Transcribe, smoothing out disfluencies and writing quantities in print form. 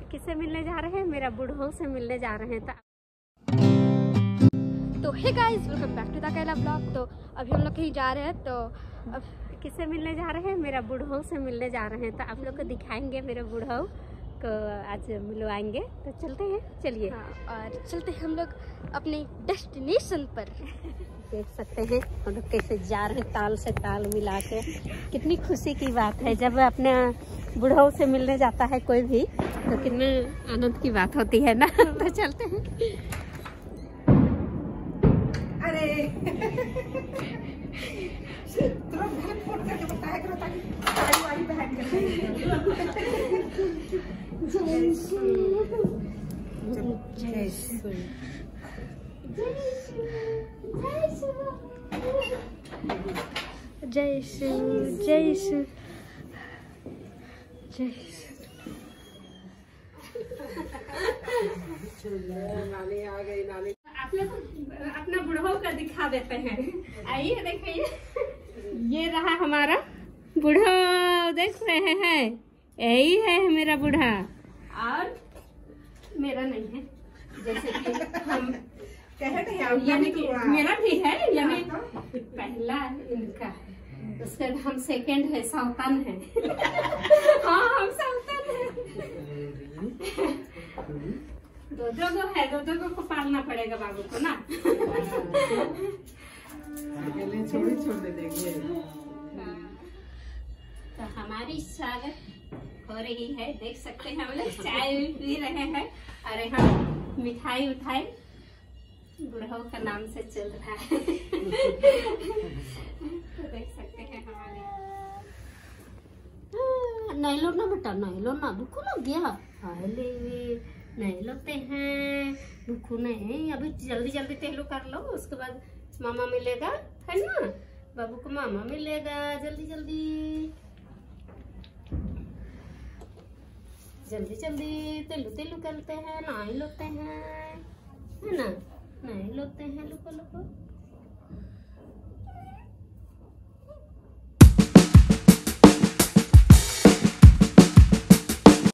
किससे मिलने जा रहे हैं? मेरा बुढ़ऊ से मिलने जा रहे हैं। तो hey guys, welcome back to the Kaila blog. तो अभी हम लोग कहीं जा रहे हैं। तो अब किससे मिलने जा रहे हैं? मेरा बुढ़ऊ से मिलने जा रहे हैं। तो आप लोग को दिखाएंगे मेरे बुढ़ऊ को, आज मिलवाएंगे। तो चलते हैं, चलिए। हाँ, और चलते हैं हम लोग अपने डेस्टिनेशन पर। देख सकते हैं हम लोग कैसे जा रहे हैं, ताल से ताल मिला के। कितनी खुशी की बात है जब अपने बुढ़ऊ से मिलने जाता है कोई भी, तो कितने आनंद की बात होती है ना। तो चलते हैं। अरे तुरंत फोन करके बताया करो ताकि साड़ी वाड़ी पहन के जय शिव, जय शिव, जय शिव। नाले आ गई, नाले। आप लोग अपना बुढ़ऊ का दिखा देते हैं। आइए देखिए, ये रहा हमारा बुढ़ऊ, देख रहे हैं। यही है मेरा बूढ़ा, और मेरा नहीं है। जैसे कि हम यानी कि मेरा भी है, यानी पहला इनका है, उसके बाद हम सेकंड है, सावतान है। हाँ, हम सावतान है। दो है, दो को पालना पड़ेगा बाबू को ना। अकेले छोड़ देंगे। तो हमारी स्वागत हो रही है, देख सकते हैं। हम लोग चाय पी रहे हैं, अरे हम मिठाई उठाई बुढ़ऊ का नाम से चल रहा है। तो देख सकते हैं हमारे। नहीं लो ना बेटा, नहीं लो ना, भूख लग गया। नहीं लोते हैं, भूख नहीं। अभी जल्दी जल्दी तेलू कर लो, उसके बाद मामा मिलेगा, है ना। बाबू को मामा मिलेगा, जल्दी जल्दी जल्दी जल्दी तेलू तेलू करते हैं। नहीं लोते हैं, है ना, नहीं लोते हैं। लुको लुको